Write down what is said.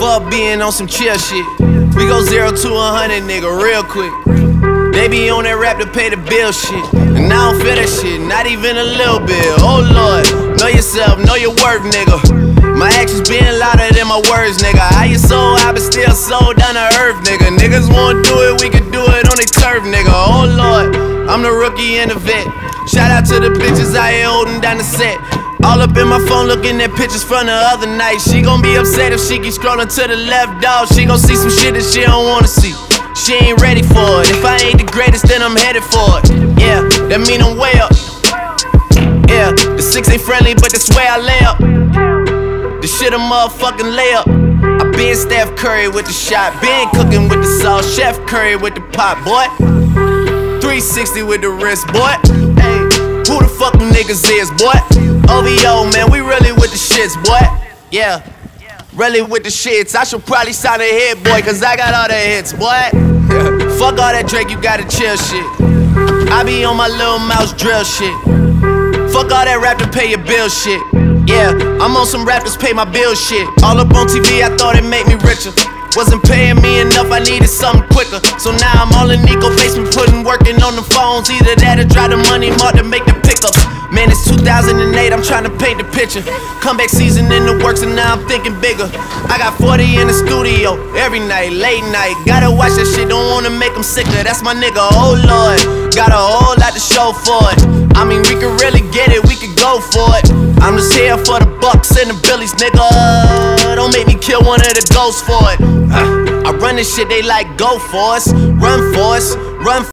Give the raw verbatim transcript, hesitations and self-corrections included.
up being on some chill shit. We go zero to a hundred, nigga, real quick. They be on that rap to pay the bill shit, and I don't feel that shit, not even a little bit. Oh Lord, know yourself, know your worth, nigga. My actions being louder than my words, nigga. How you so high but still so down to earth, nigga. Niggas won't do it, we can do it on the turf, nigga. Oh Lord, I'm the rookie and the vet. Shout out to the bitches out here holding down the set. All up in my phone looking at pictures from the other night. She gon' be upset if she keep scrolling to the left, dog. She gon' see some shit that she don't wanna see. She ain't ready for it. If I ain't the greatest, then I'm headed for it. Yeah, that mean I'm way up. Yeah, the six ain't friendly, but that's where I lay up. The shit a motherfucking layup. I been Steph Curry with the shot, been cooking with the sauce, Chef Curry with the pot, boy. three sixty with the wrist, boy. Hey, who the fuck them niggas is, boy? O V O, man, we really with the shits, boy. Yeah, really with the shits. I should probably sign a hit, boy, cause I got all the hits, boy. Fuck all that Drake, you gotta chill shit. I be on my little mouse drill shit. Fuck all that rap to pay your bill shit. Yeah, I'm on some rappers pay my bill shit. All up on T V, I thought it made me richer. Wasn't paying me enough, I needed something quicker. So now I'm all in Nico basement, putting working on the phones. Either that or drive the money mark to make the pickups. Man, it's two thousand eight, I'm trying to paint the picture. Comeback season in the works and now I'm thinking bigger. I got forty in the studio, every night, late night. Gotta watch that shit, don't wanna make them sicker. That's my nigga, oh Lord. Got a whole lot to show for it. I mean, we could really get it, we could go for it. I'm just here for the bucks and the billies, nigga. Don't make me kill one of the ghosts for it. I run this shit, they like go for us, run for us, run for